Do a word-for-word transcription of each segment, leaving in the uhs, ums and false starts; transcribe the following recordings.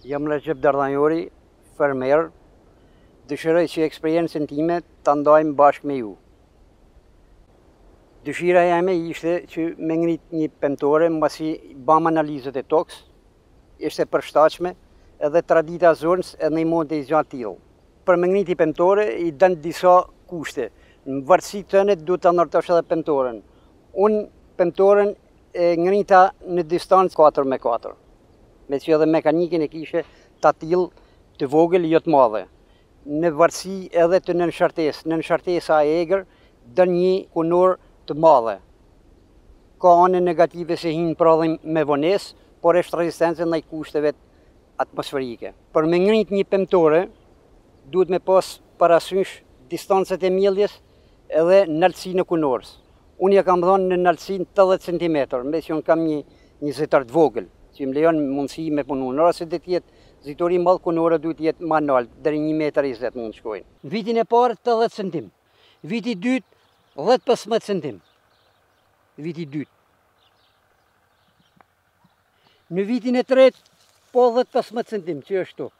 Jam Recep Dardhanjori, fermer, dëshiroj që eksperiencën time ta ndajmë bashkë me ju. Dëshira jame ishte që me ngrit një pemetore, mbasi bam analizët e tokës, ishte përshtatshme edhe tradita zonës edhe në mod e gjatë tillë. Për me ngriti pemetore i dën disa kushte. Në varësi tëne duhet ta ndërtosh edhe pemetoren. Unë pemetoren e ngrita në distancë katër me katër. Me që edhe mekanikin e kishe ta tillë të vogël, jo të madhe. Në varësi edhe të nënshartesë, nënshartesa e egër dën një kunor të madhe. Ka anën negative se hinë prodhim me vonesë, por është rezistencë ndaj kushteve atmosferike. Për me ngrit një pemetore, duhet me pas parasysh distancët e mjelljes edhe naltësinë e kunorës. Unë ja kam dhënë në naltësinë tetëdhjetë centimetra, me që unë kam një, një zëtar të vogël, që më lejon mundësi me punu. Në rast se do të jetë zitori madh, kunora duhet të jetë më lart, deri një metër e njëzet mund të shkojnë. Në vitin e parë tetëdhjetë centim, viti i dytë dhjetë pesëmbëdhjetë centim. Viti i dytë. Në vitin e tretë po dhjetë pesëmbëdhjetë centim, që është këtu.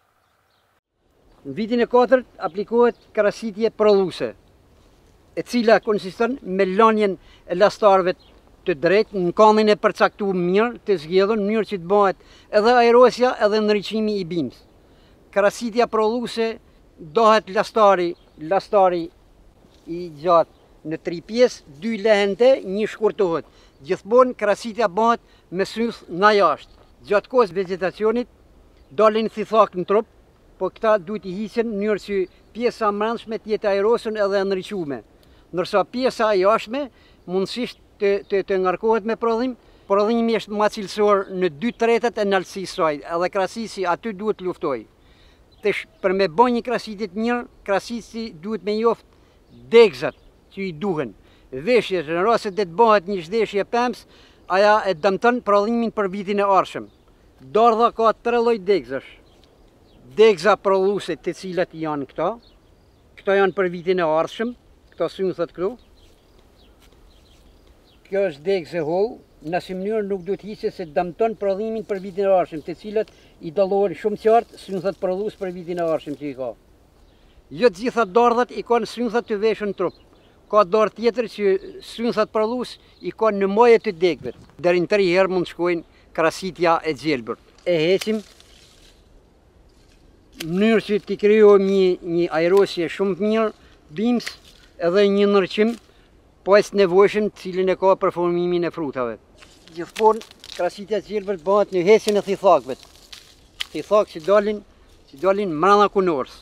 Në vitin e katërt aplikohet krasitje prodhuese, e cila konsiston me lanjen e lastarëve të drejtë në kallin e përcaktuar mirë të zgjedhur në mënyrë që të bëhet edhe aerosja edhe ndriçimi i bimës. Krasitja prodhuese dohet lastari, lastari i gjatë në tri pjesë, dy lehente, një shkurtohet. Gjithmonë krasitja bëhet me syth nga jashtë. Gjatë kohës vegetacionit dalin thithak në trup, po këta duhet i hiqen në mënyrë që pjesa brendshme të jetë aerosen edhe ndriçuar. Ndërsa pjesa e jashtme mundësisht të, të, të ngarkohet me prodhim. Prodhimi është më cilësor në dy tretet e naltësisë saj, edhe krasisi aty duhet të luftoj. Tesh, për me bën një krasitje të mirë, krasisi duhet me njoft degzat që i duhen. Veshjes, në rast se të bëhet një zhdeshje pems, aja e dëmton prodhimin për vitin e ardhshëm. Dardha ka tre lloj degzash. Degza prodhuese, të cilat janë këta. Këto janë për vitin e ardhshëm. Këto synthet këtu. Kjo është degzë e hollë, në asnjë mënyrë nuk duhet hiqet se dëmton prodhimin për vitin e ardhshëm, të cilat i dallohen shumë qartë synthet prodhues për vitin e ardhshëm që i ka. Jo të gjitha dardhat i kanë synthet të veshur në trup. Ka dardhë tjetër që synthet prodhues i kanë në maje të degëve. Deri në tre herë mund të shkojnë krasitja e gjelbër. E heqim në mënyrë që t'i krijojmë një, një aerosje shumë të mirë bimës edhe një ndriçim po është nevojshëm të cilin e ka për formimin e frutave. Gjithmonë krasitja e gjelbërt bëhet në heqjen e thithakëve. Thithak që dalin, që dalin brenda kunorës.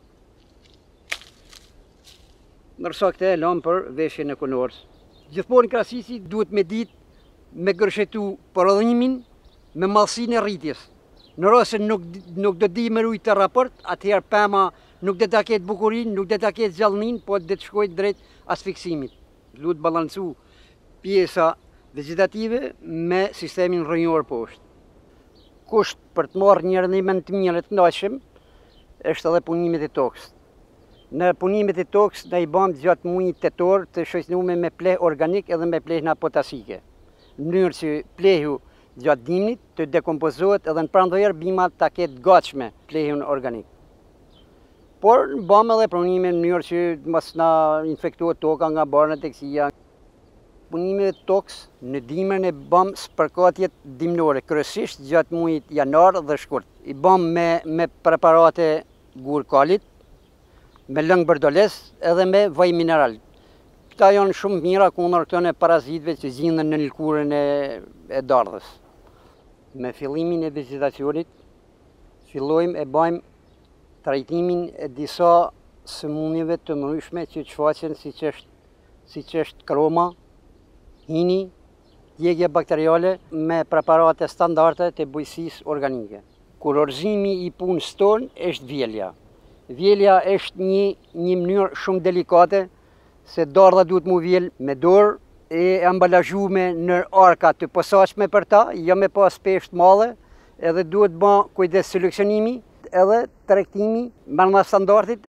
Ndërsa këtë e lëm për veshjen e kunorës. Gjithmonë krasisi duhet me ditë me gërshetu prodhimin me mallësinë e rritjes. Në rast se nuk, nuk do di me rujtë të raport, atëherë pema nuk do ta ketë bukurinë, nuk do ta ketë gjallëninë, po do të shkojë drejt asfiksimit. Duhet balancu pjesa vegetative me sistemin rrënjor poshtë. Kusht për të marrë një rendiment të mirë të kënaqshëm është edhe punimet e tokës. Në punimet e tokës ne i bëjmë gjatë muajit tetor të shoqëruar me pleh organik edhe me plehna potasike. Në mënyrë që plehu gjatë dimnit të dekompozohet edhe në pranverë bima ta ketë gatshme plehun organik. Por bëjmë edhe punime në mënyrë që mos na infektohet toka nga barnat e këqija. Punimet e tokës në dimrin e bëm spërkatjet dimnore, kryesisht gjatë muajit janar dhe shkurt. I bëm me, me preparate gur kalit, me lëng bërdoles edhe me vaj mineral. Këta janë shumë mira kundër këtyre parazitëve që gjenden në lëkurën e, e dardhës. Me fillimin e vegetacionit, fillojmë e bëjmë trajtimin e disa sëmundjeve të ndryshme që shfaqen siç është, siç është kroma, hini, djegje bakteriale me preparate standarde të bujqësisë organike. Kurorëzimi i punës tonë është vjelja. Vjelja është një, një mënyrë shumë delikate, se dardha duhet mu vjel me dorë e ambalazhuar në arka të posaçme për ta, jo me pas peshë të madhe, edhe duhet bë kujdes seleksionimi edhe tregtimi brenda standardit